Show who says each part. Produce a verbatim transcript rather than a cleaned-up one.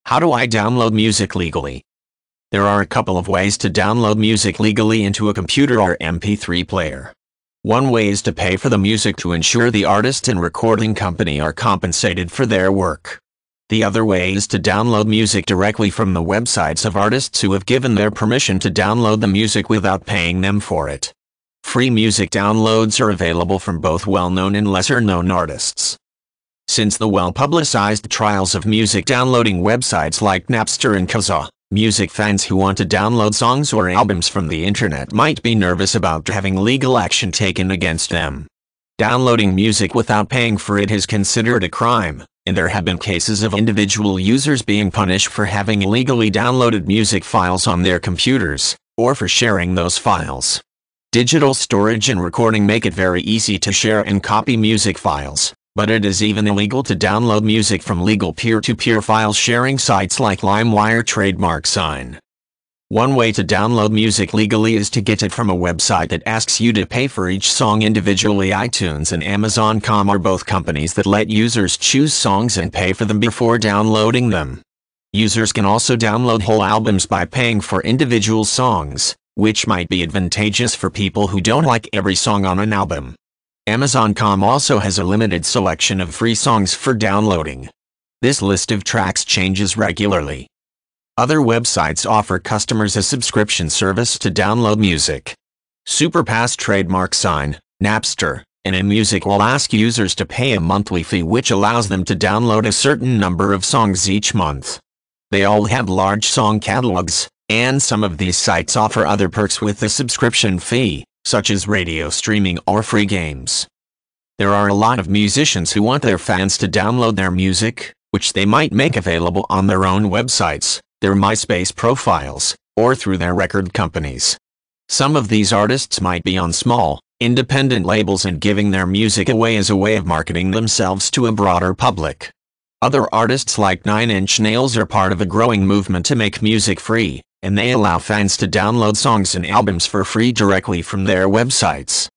Speaker 1: How do I download music legally? There are a couple of ways to download music legally into a computer or M P three player. One way is to pay for the music to ensure the artist and recording company are compensated for their work. The other way is to download music directly from the websites of artists who have given their permission to download the music without paying them for it. Free music downloads are available from both well-known and lesser-known artists. Since the well-publicized trials of music downloading websites like Napster and Kazaa, music fans who want to download songs or albums from the internet might be nervous about having legal action taken against them. Downloading music without paying for it is considered a crime, and there have been cases of individual users being punished for having illegally downloaded music files on their computers, or for sharing those files. Digital storage and recording make it very easy to share and copy music files, but it is even illegal to download music from legal peer-to-peer file sharing sites like LimeWire Trademark Sign. One way to download music legally is to get it from a website that asks you to pay for each song individually. iTunes and Amazon dot com are both companies that let users choose songs and pay for them before downloading them. Users can also download whole albums by paying for individual songs, which might be advantageous for people who don't like every song on an album. Amazon dot com also has a limited selection of free songs for downloading. This list of tracks changes regularly. Other websites offer customers a subscription service to download music. Superpass Trademark Sign, Napster, and InMusic will ask users to pay a monthly fee which allows them to download a certain number of songs each month. They all have large song catalogs, and some of these sites offer other perks with the subscription fee, such as radio streaming or free games. There are a lot of musicians who want their fans to download their music, which they might make available on their own websites, their MySpace profiles, or through their record companies. Some of these artists might be on small, independent labels and giving their music away as a way of marketing themselves to a broader public. Other artists like Nine Inch Nails are part of a growing movement to make music free, and they allow fans to download songs and albums for free directly from their websites.